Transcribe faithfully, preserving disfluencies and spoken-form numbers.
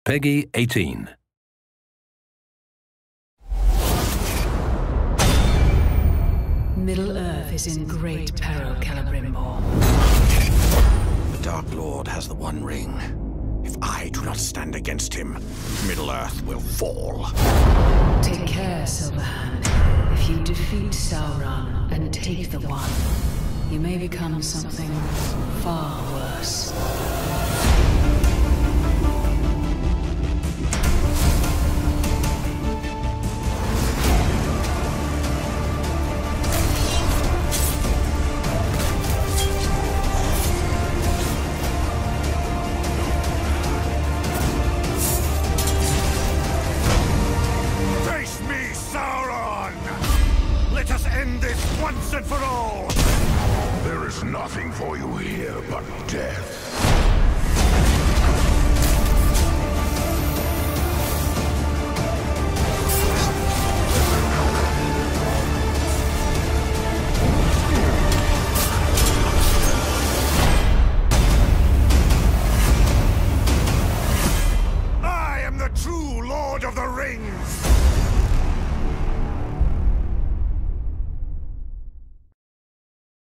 Peggy eighteen. Middle-earth is in great peril, Celebrimbor. The Dark Lord has the One Ring. If I do not stand against him, Middle-earth will fall. Take care, Silverhand. If you defeat Sauron and take the One, you may become something far worse. Let us end this once and for all! There is nothing for you here but death. I am the true Lord of the Rings!